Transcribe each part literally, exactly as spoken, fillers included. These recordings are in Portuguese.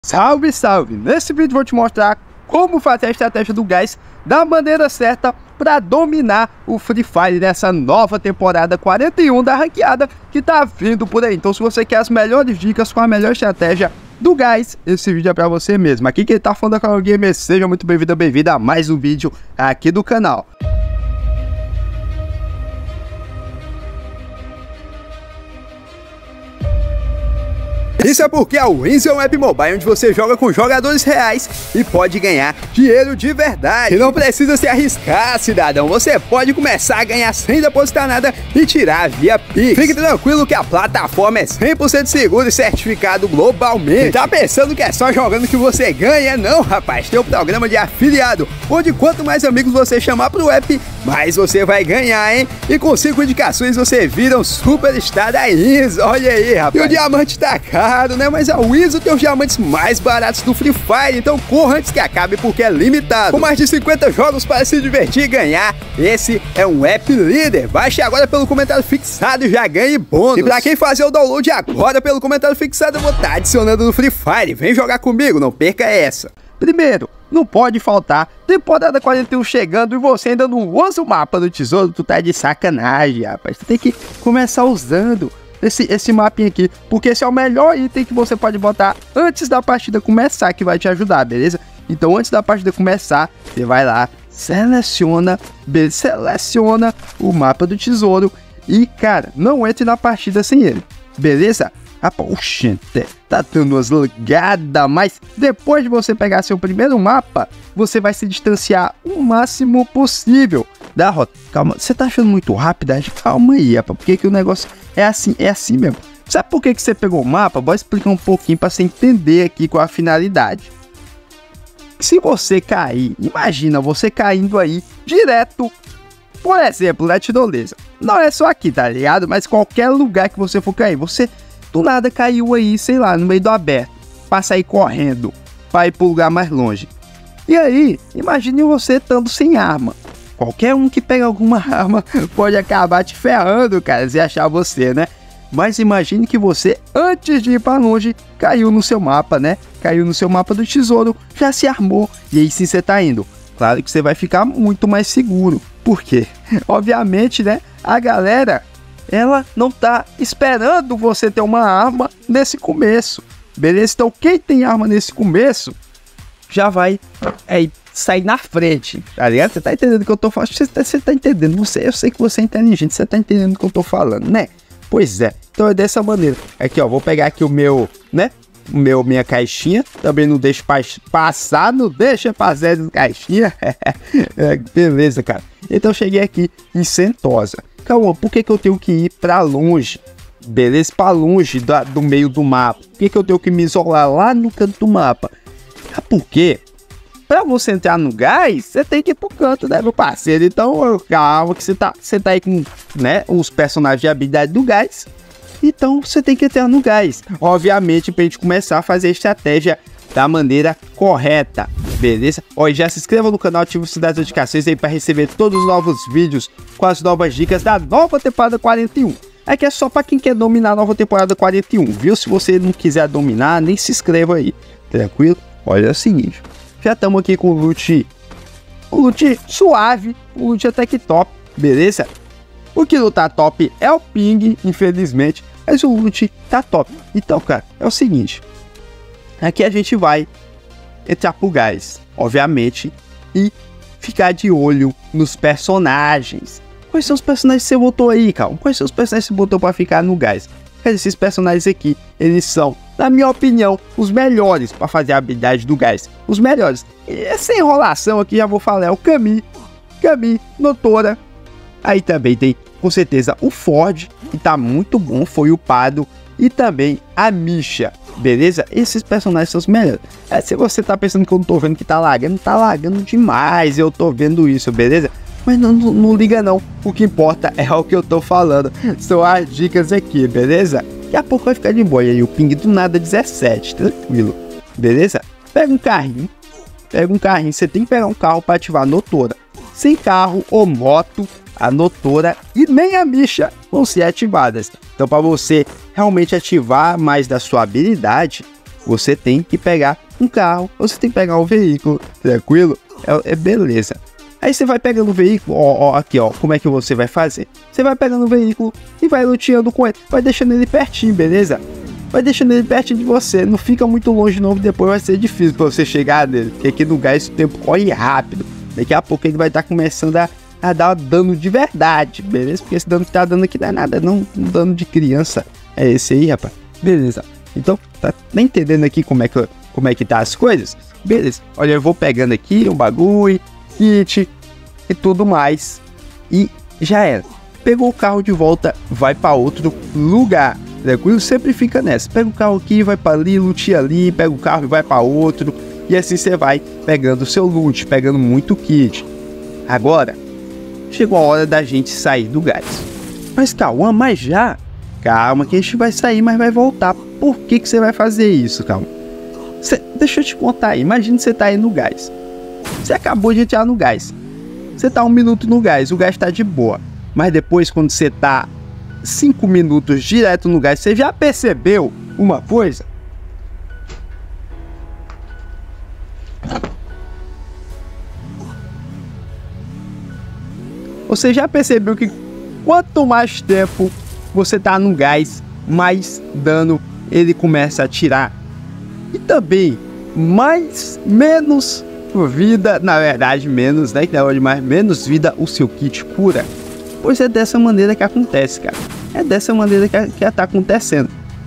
Salve, salve! Nesse vídeo vou te mostrar como fazer a estratégia do gás da maneira certa para dominar o Free Fire nessa nova temporada quarenta e um da ranqueada que tá vindo por aí. Então se você quer as melhores dicas com a melhor estratégia do gás, esse vídeo é para você mesmo. Aqui quem tá falando é o Carol Gamer, seja muito bem-vindo ou bem-vinda a mais um vídeo aqui do canal. Isso é porque a Wins é um app mobile onde você joga com jogadores reais e pode ganhar dinheiro de verdade. E não precisa se arriscar, cidadão. Você pode começar a ganhar sem depositar nada e tirar via Pix. Fique tranquilo que a plataforma é cem por cento segura e certificado globalmente. E tá pensando que é só jogando que você ganha? Não, rapaz. Tem um programa de afiliado, onde quanto mais amigos você chamar pro app, mais você vai ganhar, hein? E com cinco indicações você vira um superstar da Wins. Olha aí, rapaz. E o diamante tá caro, né? Mas a Wins tem os diamantes mais baratos do Free Fire, então corra antes que acabe porque é limitado. Com mais de cinquenta jogos para se divertir e ganhar, esse é um app líder. Baixe agora pelo comentário fixado e já ganhe bônus. E pra quem fazer o download agora pelo comentário fixado, eu vou estar adicionando no Free Fire. Vem jogar comigo, não perca essa. Primeiro, não pode faltar temporada quarenta e um chegando e você ainda não usa o mapa do tesouro, tu tá de sacanagem, rapaz. Tu tem que começar usando Esse, esse mapinha aqui, porque esse é o melhor item que você pode botar antes da partida começar, que vai te ajudar, beleza? Então antes da partida começar, você vai lá, seleciona, seleciona o mapa do tesouro e, cara, não entre na partida sem ele, beleza? Rapaz, oxente, tá dando umas lagadas, mas depois de você pegar seu primeiro mapa, você vai se distanciar o máximo possível da rota. Calma, você tá achando muito rápido? Calma aí, rapaz, porque que o negócio é assim, é assim mesmo. Sabe por que que você pegou o mapa? Vou explicar um pouquinho para você entender aqui qual a finalidade. Se você cair, imagina você caindo aí direto, por exemplo, na tirolesa. Não é só aqui, tá ligado? Mas qualquer lugar que você for cair, você do nada caiu aí, sei lá, no meio do aberto, para sair correndo, para ir pro lugar mais longe. E aí, imagine você estando sem arma. Qualquer um que pega alguma arma pode acabar te ferrando, cara, se achar você, né? Mas imagine que você, antes de ir para longe, caiu no seu mapa, né? Caiu no seu mapa do tesouro, já se armou, e aí sim você tá indo. Claro que você vai ficar muito mais seguro. Por quê? Obviamente, né? A galera, ela não tá esperando você ter uma arma nesse começo, beleza? Então quem tem arma nesse começo já vai é, sair na frente, tá ligado? Você tá entendendo o que eu tô falando? Você tá, você tá entendendo, você, eu sei que você é inteligente, você tá entendendo o que eu tô falando, né? Pois é, então é dessa maneira. Aqui, ó, vou pegar aqui o meu, né? O meu, minha caixinha, também não deixa passar, não deixa passar essa caixinha. É, beleza, cara. Então eu cheguei aqui em Sentosa. Calma, por que que eu tenho que ir pra longe? Beleza, pra longe da, do meio do mapa. Por que que eu tenho que me isolar lá no canto do mapa? Ah, por quê? Pra você entrar no gás, você tem que ir pro canto, né, meu parceiro? Então, calma que você tá, você tá aí com, né, os personagens de habilidade do gás. Então, você tem que entrar no gás. Obviamente, pra gente começar a fazer a estratégia da maneira correta, beleza? Ó, e já se inscreva no canal, ative o sininho das notificações aí para receber todos os novos vídeos com as novas dicas da nova temporada quarenta e um. Aqui é só para quem quer dominar a nova temporada quarenta e um, viu? Se você não quiser dominar, nem se inscreva aí, tranquilo? Olha é o seguinte, já estamos aqui com o loot, o loot suave, o loot até que top, beleza? O que não tá top é o ping, infelizmente, mas o loot tá top. Então, cara, é o seguinte, aqui a gente vai entrar pro gás, obviamente, e ficar de olho nos personagens. Quais são os personagens que você botou aí, cara? Quais são os personagens que você botou pra ficar no gás? Esses personagens aqui, eles são, na minha opinião, os melhores para fazer a habilidade do gás. Os melhores. E sem enrolação aqui, já vou falar, é o Kami, Kami, Notora. Aí também tem, com certeza, o Ford, que tá muito bom, foi upado. E também a Misha, beleza? Esses personagens são os melhores. É, se você tá pensando que eu não tô vendo que tá lagando, tá lagando demais, eu tô vendo isso, beleza? Mas não, não, não liga não, o que importa é o que eu tô falando, são as dicas aqui, beleza? Daqui a pouco vai ficar de boa, e aí o ping do nada dezessete, tranquilo, beleza? Pega um carrinho, pega um carrinho, você tem que pegar um carro para ativar a Notora. Sem carro ou moto, a Notora e nem a Misha vão ser ativadas. Então para você realmente ativar mais da sua habilidade, você tem que pegar um carro, você tem que pegar um veículo, tranquilo? É, é beleza. Aí você vai pegando o veículo, ó, ó, aqui ó, como é que você vai fazer? Você vai pegando o veículo e vai luteando com ele, vai deixando ele pertinho, beleza? Vai deixando ele pertinho de você, não fica muito longe não, depois vai ser difícil pra você chegar nele, porque aqui no gás o tempo corre rápido. Daqui a pouco ele vai estar tá começando a, a dar dano de verdade, beleza? Porque esse dano que tá dando aqui não é nada, não, um dano de criança, é esse aí, rapaz. Beleza, então, tá entendendo aqui como é que, como é que tá as coisas? Beleza, olha, eu vou pegando aqui um bagulho, kit e tudo mais, e já era. Pegou o carro de volta, vai para outro lugar, tranquilo? Sempre fica nessa, pega o carro aqui, vai para ali, lutia ali, pega o carro e vai para outro, e assim você vai pegando o seu loot, pegando muito kit. Agora, chegou a hora da gente sair do gás. Mas calma, mas já... Calma que a gente vai sair, mas vai voltar. Por que que você vai fazer isso, calma? Cê, deixa eu te contar aí. Imagina que você tá aí no gás. Você acabou de entrar no gás. Você tá um minuto no gás, o gás tá de boa. Mas depois, quando você tá cinco minutos direto no gás, você já percebeu uma coisa? Você já percebeu que quanto mais tempo você tá no gás, mais dano ele começa a tirar. E também, mais, menos vida, na verdade, menos, né? Que é mais, menos vida o seu kit cura. Pois é dessa maneira que acontece, cara. É dessa maneira que, que tá acontecendo.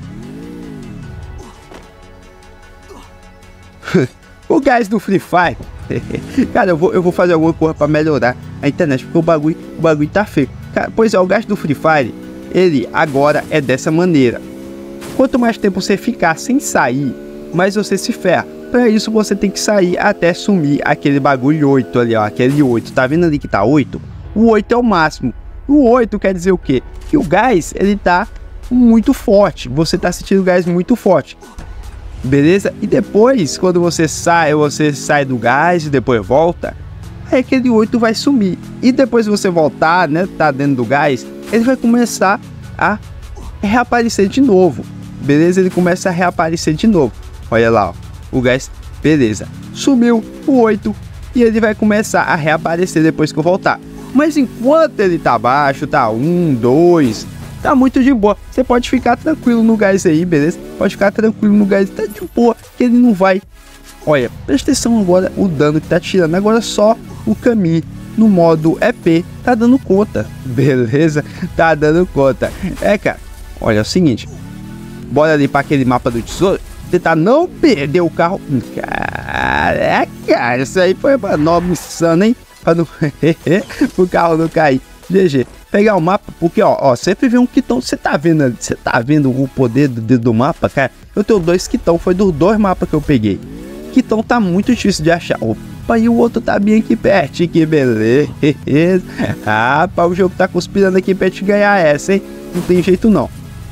O gás do Free Fire. Cara, eu vou, eu vou fazer alguma coisa pra melhorar a internet, porque o bagulho, o bagulho tá feio. Cara, pois é, o gás do Free Fire, ele agora é dessa maneira. Quanto mais tempo você ficar sem sair, mais você se ferra. Para isso você tem que sair até sumir aquele bagulho oito ali, ó, aquele oito. Tá vendo ali que tá oito? O oito é o máximo. O oito quer dizer o quê? Que o gás, ele tá muito forte. Você tá sentindo o gás muito forte. Beleza? E depois, quando você sai, você sai do gás e depois volta, aí aquele oito vai sumir. E depois você voltar, né, tá dentro do gás, ele vai começar a reaparecer de novo, beleza? Ele começa a reaparecer de novo. Olha lá, ó, o gás, beleza, sumiu o oito e ele vai começar a reaparecer depois que eu voltar. Mas enquanto ele tá baixo, tá um, dois, tá muito de boa. Você pode ficar tranquilo no gás aí, beleza? Pode ficar tranquilo no gás, tá de boa, que ele não vai... Olha, presta atenção agora o dano que tá tirando. Agora só o caminho no modo E P tá dando conta, beleza? Tá dando conta. É, cara, olha, é o seguinte, bora ali para aquele mapa do tesouro, tentar não perder o carro. Caraca, isso aí foi uma nova missão, hein? Para não... o carro não cair. G G. Pegar o mapa, porque ó, ó, sempre vem um quitão. Você tá vendo ali? Você tá vendo o poder do, do mapa, cara? Eu tenho dois quitão, foi dos dois mapas que eu peguei. Quitão tá muito difícil de achar. Opa, e o outro tá bem aqui perto, que beleza. Ah, pá, o jogo tá conspirando aqui pra te ganhar essa, hein? Não tem jeito não.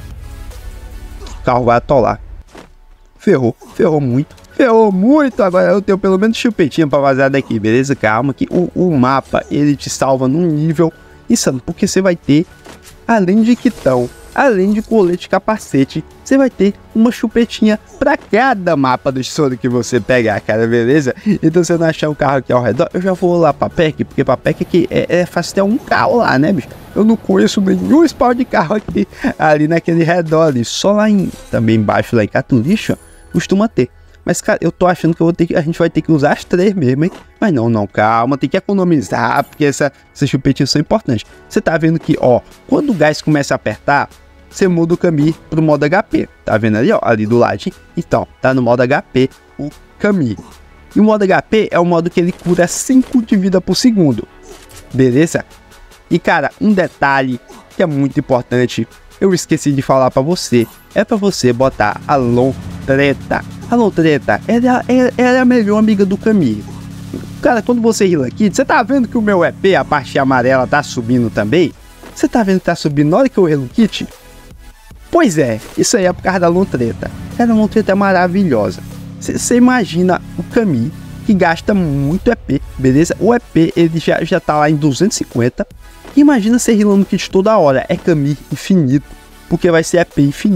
O carro vai atolar. Ferrou, ferrou muito. Ferrou muito. Agora eu tenho pelo menos chupetinha pra vazar daqui, beleza? Calma que o, o mapa, ele te salva num nível insano, porque você vai ter, além de quitão, além de colete, capacete, você vai ter uma chupetinha pra cada mapa do tesouro que você pegar, cara, beleza? Então se eu não achar um carro aqui ao redor, eu já vou lá pra P E C, porque pra P E C aqui é, é fácil ter um carro lá, né, bicho? Eu não conheço nenhum spawn de carro aqui, ali naquele redor ali, só lá em, também embaixo lá em Catulixo, costuma ter. Mas, cara, eu tô achando que, eu vou ter que a gente vai ter que usar as três mesmo, hein? Mas não, não, calma, tem que economizar, porque essa, essas chupetinhas são importantes. Você tá vendo que, ó, quando o gás começa a apertar, você muda o caminho pro modo H P. Tá vendo ali, ó, ali do lado? Então, tá no modo H P o caminho. E o modo H P é o modo que ele cura cinco de vida por segundo. Beleza? E, cara, um detalhe que é muito importante, eu esqueci de falar pra você, é pra você botar a Lontreta. A Lontreta, ela, ela, ela é a melhor amiga do caminho. Cara, quando você heala aqui, você tá vendo que o meu E P, a parte amarela, tá subindo também? Você tá vendo que tá subindo na hora que eu healo o kit? Pois é, isso aí é por causa da Lontreta. A Lontreta é maravilhosa. Você imagina o caminho que gasta muito E P, beleza? O E P, ele já, já tá lá em duzentos e cinquenta. Imagina você healando o kit toda hora, é caminho infinito, porque vai ser E P infinito.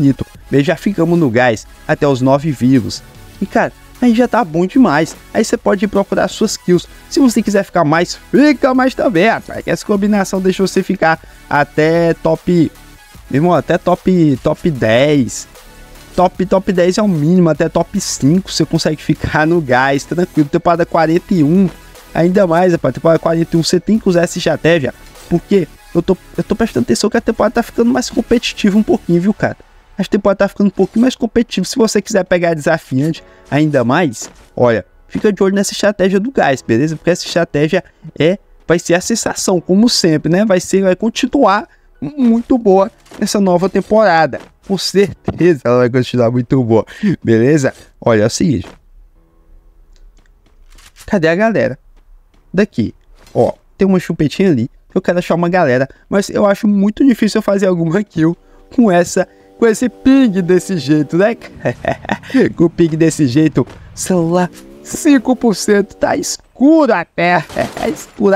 Já ficamos no gás até os nove vivos. E cara, aí já tá bom demais. Aí você pode ir procurar suas kills. Se você quiser ficar mais, fica mais também, rapaz. Essa combinação deixa você ficar até top... Meu irmão, até top, top dez. Top, top dez é o mínimo, até top cinco você consegue ficar no gás, tranquilo. Temporada quarenta e um, ainda mais, rapaz. Temporada quarenta e um você tem que usar essa estratégia. Porque eu tô, eu tô prestando atenção que a temporada tá ficando mais competitiva um pouquinho, viu, cara? A temporada tá ficando um pouquinho mais competitiva. Se você quiser pegar desafiante ainda mais, olha, fica de olho nessa estratégia do gás, beleza? Porque essa estratégia é, vai ser a sensação, como sempre, né? Vai ser, vai continuar muito boa nessa nova temporada. Com certeza ela vai continuar muito boa, beleza? Olha, é o seguinte. Cadê a galera? Daqui, ó, tem uma chupetinha ali. Eu quero achar uma galera, mas eu acho muito difícil eu fazer alguma kill com essa, com esse ping desse jeito, né? Com o ping desse jeito, celular cinco por cento, tá escuro até, é escuro.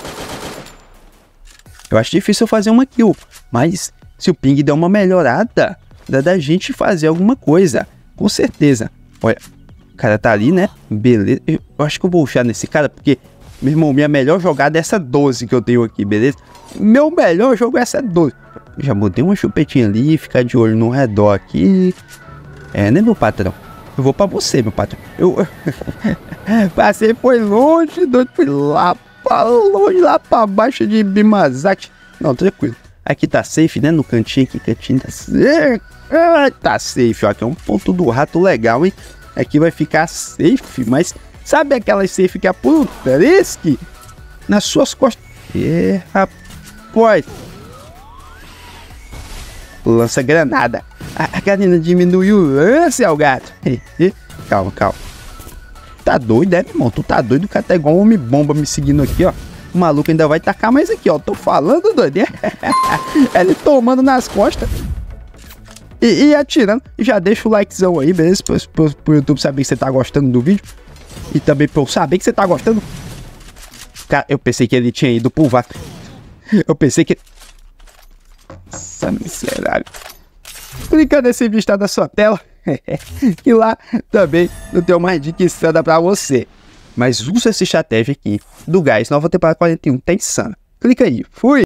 Eu acho difícil eu fazer uma kill, mas se o ping der uma melhorada, dá da gente fazer alguma coisa, com certeza. Olha, o cara tá ali, né? Beleza, eu acho que eu vou rushar nesse cara, porque, meu irmão, minha melhor jogada é essa doze que eu tenho aqui, beleza? Meu melhor jogo é essa doze. Já botei uma chupetinha ali, ficar de olho no redor aqui. É, né, meu patrão? Eu vou pra você, meu patrão. Eu passei, foi longe, doido, fui lá pra longe, lá pra baixo de Bimazaki. Não, tranquilo. Aqui tá safe, né? No cantinho aqui, cantinho tá safe. Ah, tá safe, ó. Aqui é um ponto do rato legal, hein? Aqui vai ficar safe, mas sabe aquela safe que é por risque nas suas costas? É, rapaz. Lança granada. A, a Karina diminuiu o lance, ao gato. Calma, calma. Tá doido, é, meu irmão? Tu tá doido? O cara tá igual um homem-bomba me seguindo aqui, ó. O maluco ainda vai tacar mais aqui, ó. Tô falando, doido. Ele tomando nas costas. E, e atirando. Já deixa o likezão aí, beleza? Pro, pro, pro YouTube saber que você tá gostando do vídeo. E também pra eu saber que você tá gostando. Cara, eu pensei que ele tinha ido pro vácuo. Eu pensei que... Nossa, miserável. Clica nesse vídeo tá na sua tela. E lá também não tem mais dica insana pra você. Mas usa essa estratégia aqui do gás, nova temporada quarenta e um, tá insana. Clica aí, fui!